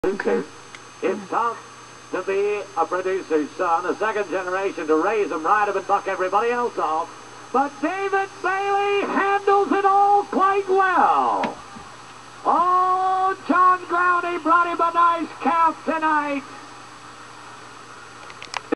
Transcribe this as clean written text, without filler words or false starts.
Okay. It's tough to be a producer's son, a second generation to raise them right up and buck everybody else off. But David Bailey handles it all quite well. Oh, John Growney brought him a nice calf tonight.